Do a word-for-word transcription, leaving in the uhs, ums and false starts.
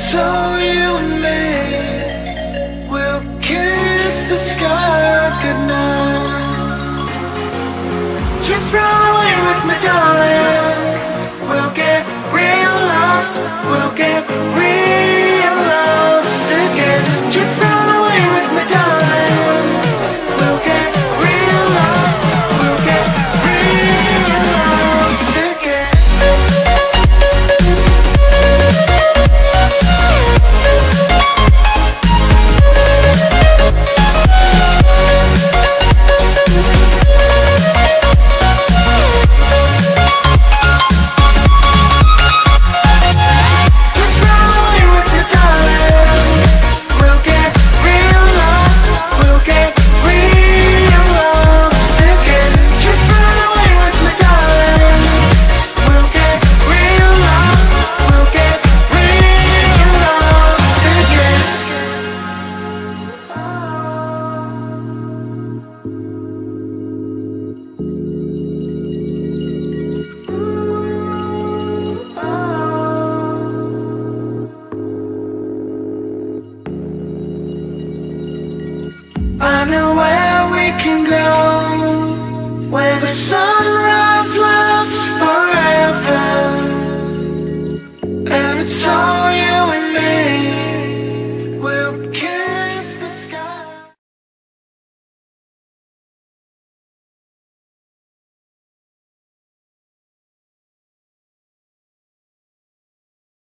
So you and me will kiss the sky goodnight. Just run away with me, darling. We'll get real lost. We'll get real lost again. Just run away with me, darling. We'll get real lost. We'll get real lost again. I know where we can go, where the sun